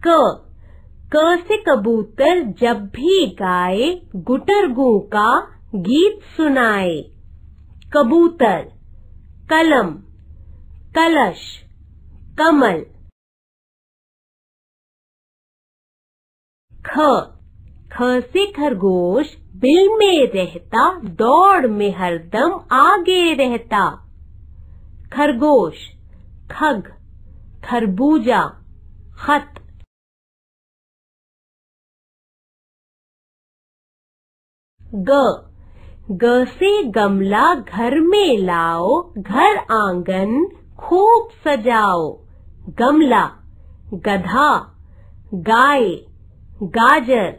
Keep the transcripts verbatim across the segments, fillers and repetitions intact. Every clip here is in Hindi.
क क से कबूतर जब भी गाए गुटरगू का गीत सुनाए। कबूतर, कलम, कलश, कमल। ख ख से खरगोश बिल में रहता, दौड़ में हरदम आगे रहता। खरगोश, खग, खरबूजा, खत। ग ग से गमला घर में लाओ, घर आंगन खूब सजाओ। गमला, गधा, गाय, गाजर।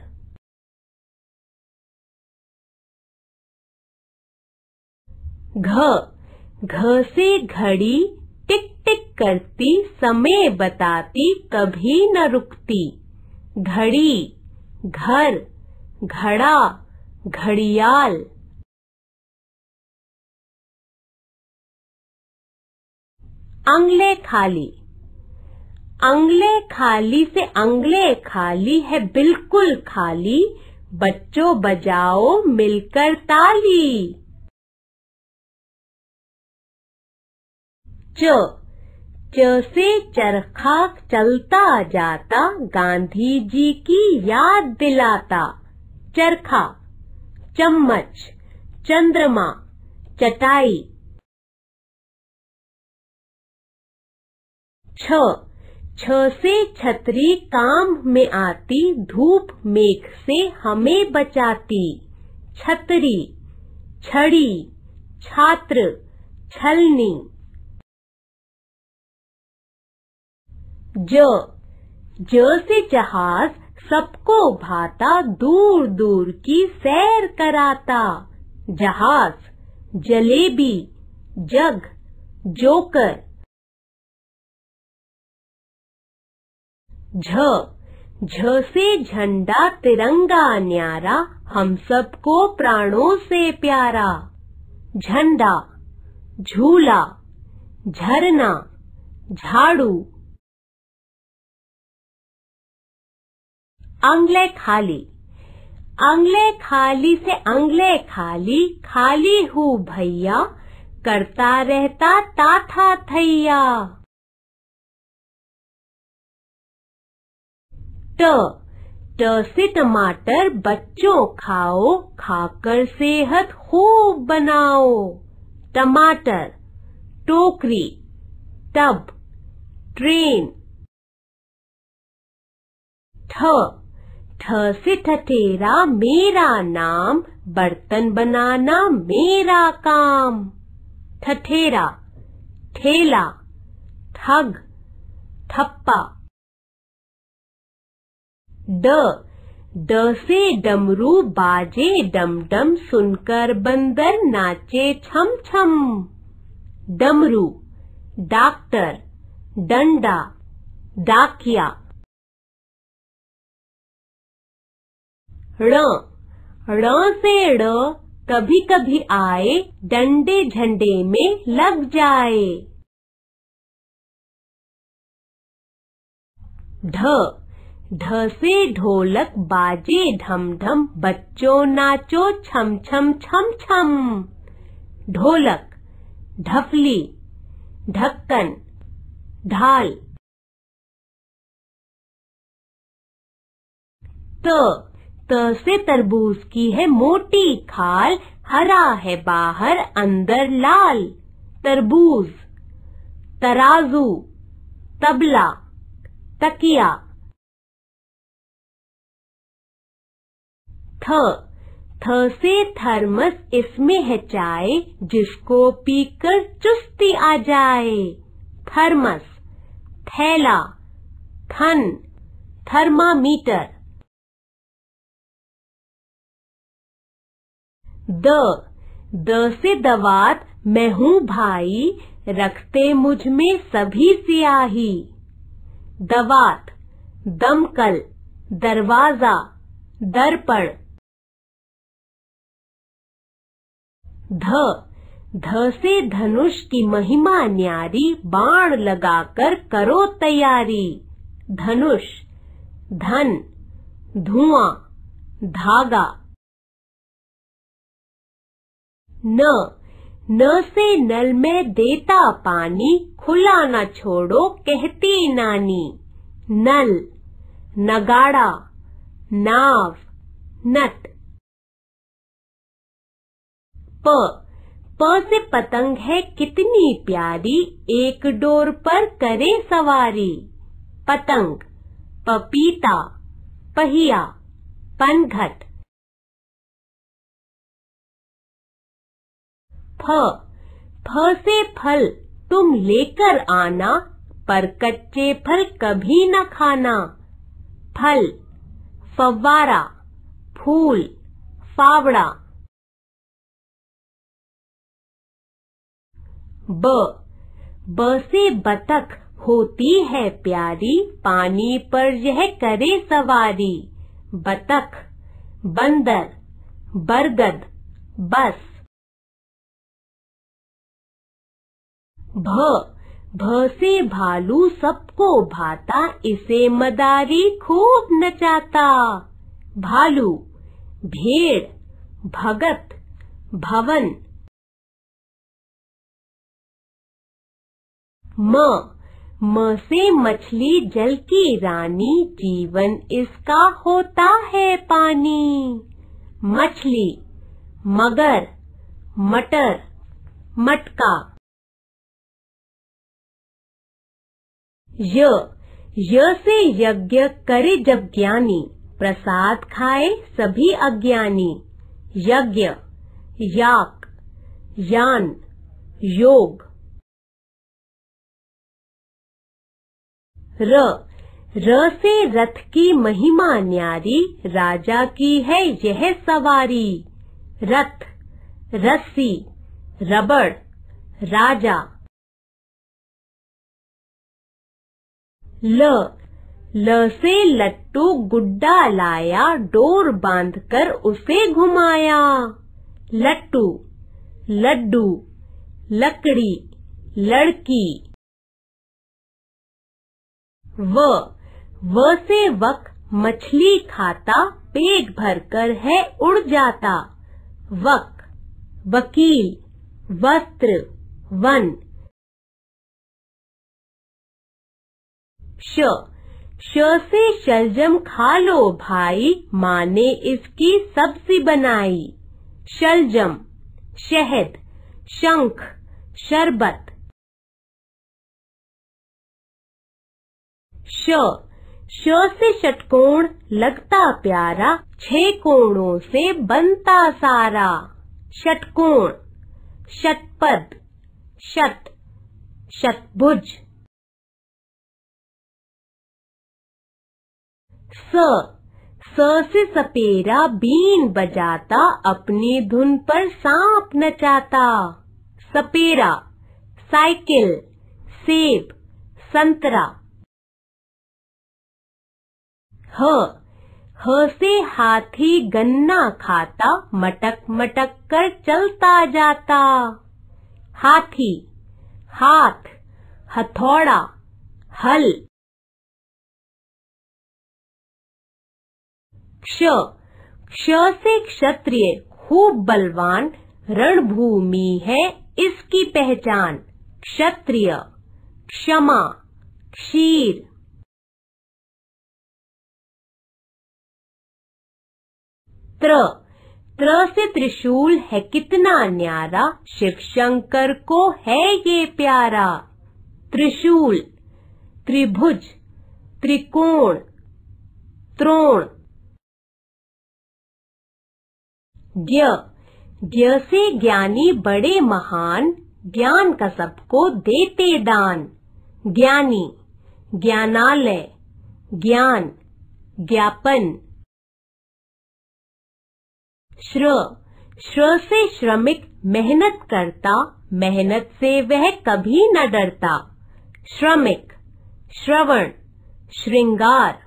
घ घ से घड़ी टिक टिक करती, समय बताती कभी न रुकती। घड़ी, घर, घड़ा, घड़ियाल। अंगले खाली अंगले खाली से अंगले खाली है बिल्कुल खाली, बच्चों बजाओ मिलकर ताली। च च से चरखा चलता जाता, गांधी जी की याद दिलाता। चरखा, चम्मच, चंद्रमा, चटाई। छ छ से छतरी काम में आती, धूप मेघ से हमें बचाती। छतरी, छड़ी, छात्र, छलनी। ज ज से जहाज सबको भाता, दूर दूर की सैर कराता। जहाज, जलेबी, जग, जोकर। झ झ से झंडा तिरंगा न्यारा, हम सबको प्राणों से प्यारा। झंडा, झूला, झरना, झाड़ू। अंगले खाली अंगले खाली से अंगले खाली, खाली हूँ भैया, करता रहता ताथा थैया। ट ट से टमाटर बच्चों खाओ, खाकर सेहत खूब बनाओ। टमाटर, टोकरी, टब, ट्रेन। ठ ठ से ठठेरा मेरा नाम, बर्तन बनाना मेरा काम। ठठेरा, ठेला, ठग, ठप्पा। ड ड से डमरू बाजे डम डम, सुनकर बंदर नाचे छम छम। डमरू, डॉक्टर, डंडा, डाकिया। ण ण से ड़ कभी कभी आए, डंडे झंडे में लग जाए। ढ ढ से ढोलक बाजे ढम ढम, बच्चों नाचो छम छम छम छम। ढोलक, ढफली, ढक्कन, ढाल। त त से तरबूज की है मोटी खाल, हरा है बाहर अंदर लाल। तरबूज, तराजू, तबला, तकिया। थ थ से थर्मस, इसमें है चाय, जिसको पीकर चुस्ती आ जाए। थर्मस, थैला, थन, थर्मामीटर। द द से दवात, मैं हूँ भाई, रखते मुझ में सभी सियाही। दवात, दमकल, दरवाजा, दर्पण। ध ध से धनुष की महिमा न्यारी, बाण लगाकर करो तैयारी। धनुष, धन, धुआं, धागा। न, न से नल में देता पानी, खुला न छोड़ो कहती नानी। नल, नगाड़ा, नाव, नट। प, प से पतंग है कितनी प्यारी, एक डोर पर करे सवारी। पतंग, पपीता, पहिया, पनघट। फ, फ से फल तुम लेकर आना, पर कच्चे फल कभी न खाना। फल, फव्वारा, फूल, फावड़ा। ब, ब से बतख होती है प्यारी, पानी पर यह करे सवारी। बतख, बंदर, बरगद, बस। भ, भ से भालू सबको भाता, इसे मदारी खूब नचाता। भालू, भेड़, भगत, भवन। म, म से मछली जल की रानी, जीवन इसका होता है पानी। मछली, मगर, मटर, मटका। य, य से यज्ञ करे जब ज्ञानी, प्रसाद खाए सभी अज्ञानी। यज्ञ, याक, यान, योग। र, र से रथ की महिमा न्यारी, राजा की है यह सवारी। रथ, रस्सी, रबड़, राजा। ल, ल से लट्टू गुड्डा लाया, डोर बांधकर उसे घुमाया। लट्टू, लड्डू, लकड़ी, लड़की। व, व से वक मछली खाता, पेट भरकर है उड़ जाता। वक, वकील, वस्त्र, वन। श, श से शलजम खा लो भाई, माँ ने इसकी सब्जी बनाई। शलजम, शहद, शंख, शरबत। श, श से षटकोण लगता प्यारा, छह कोणों से बनता सारा। षटकोण, शतपथ, शत, शतभुज। स, स से सपेरा बीन बजाता, अपनी धुन पर सांप नचाता। सपेरा, साइकिल, सेब, संतरा। ह, ह से हाथी गन्ना खाता, मटक मटक कर चलता जाता। हाथी, हाथ, हथौड़ा, हल। क्ष, क्ष से क्षत्रिय खूब बलवान, रणभूमि है इसकी पहचान। क्षत्रिय, क्षमा, क्षीर। त्र, त्र से त्रिशूल है कितना न्यारा, शिव शंकर को है ये प्यारा। त्रिशूल, त्रिभुज, त्रिकोण, त्रोण। ज्ञ, ज्ञ से ज्ञानी बड़े महान, ज्ञान का सबको देते दान। ज्ञानी, ज्ञानालय, ज्ञान, ज्ञापन। श्र, श्र से श्रमिक मेहनत करता, मेहनत से वह कभी न डरता। श्रमिक, श्रवण, श्रृंगार,